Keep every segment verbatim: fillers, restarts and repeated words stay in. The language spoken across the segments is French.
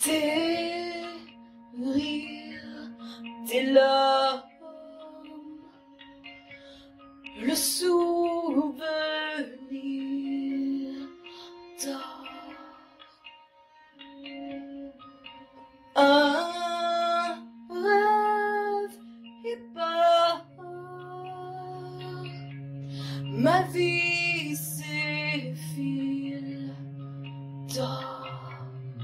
tes rires, tes larmes, le souvenir d'or. Un rêve épars, ma vie s'effile d'or.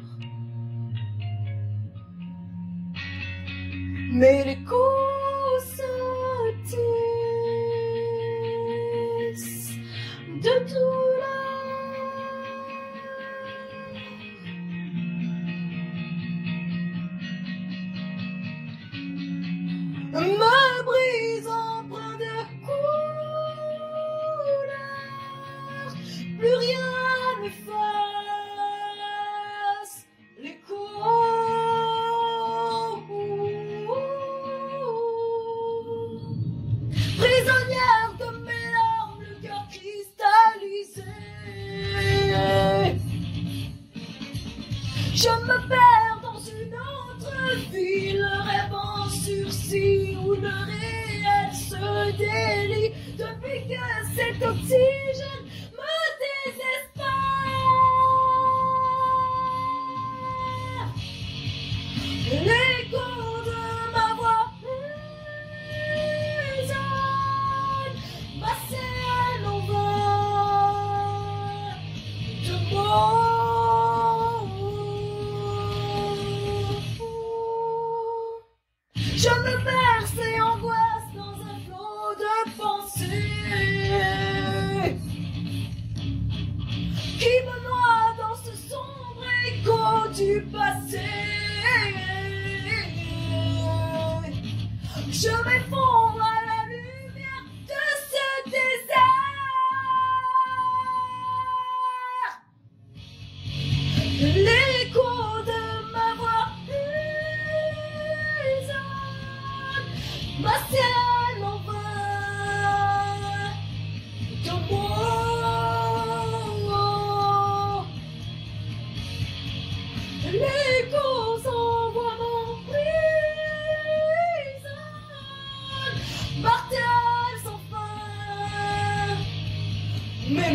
Mais les coups se tissent de douleur. Me brise empreint de couleurs, plus rien n'efface l'écho. Prisonnière de mes larmes, le cœur cristallisé, je me perds dans une autre vie, le rêve en sursis où le réel se délie. Depuis que cet oxygène me désespère, l'écho de ma voix résonne, ma scène en vain de mots. Je me berce et angoisse dans un flot de pensées qui me noie dans ce sombre écho du passé. Je m'effondre à la lumière de ce désert. L'écho de ma voix ma scène en vain de moi. L'écho s'envoie mon prison, martel sans fin, mes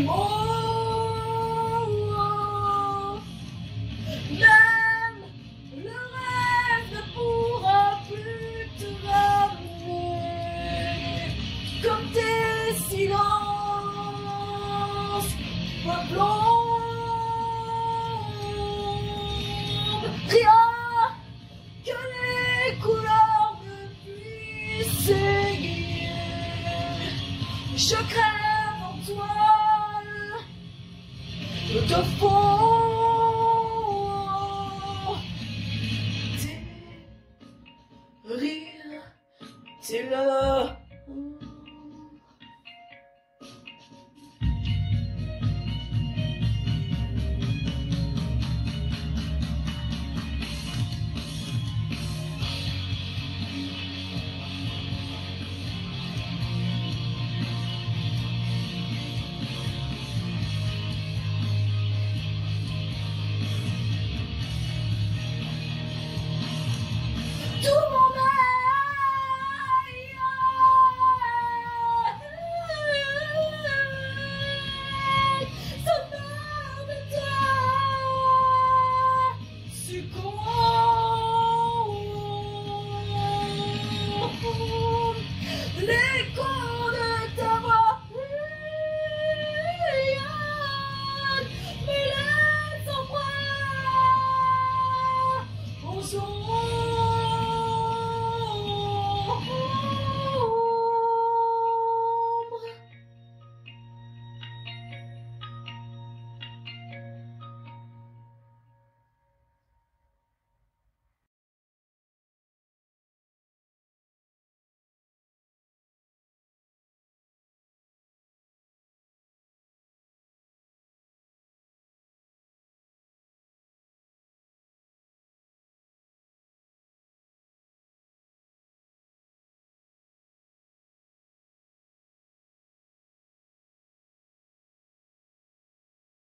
mots. Même le rêve ne pourra plus te ramener, comme tes silences m'aplombe. Rien que les couleurs ne puissent aiguiller. Je crève en toile de fond.